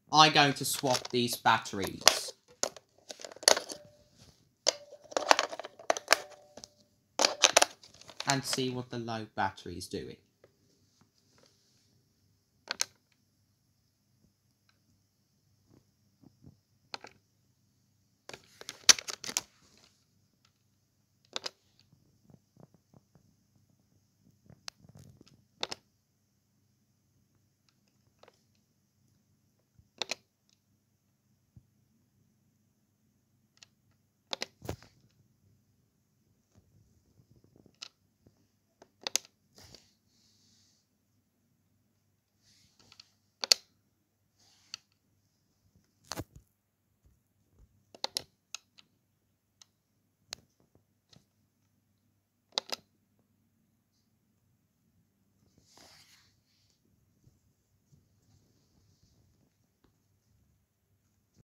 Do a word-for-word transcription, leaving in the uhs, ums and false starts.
I'm going to swap these batteries. And see what the low battery is doing.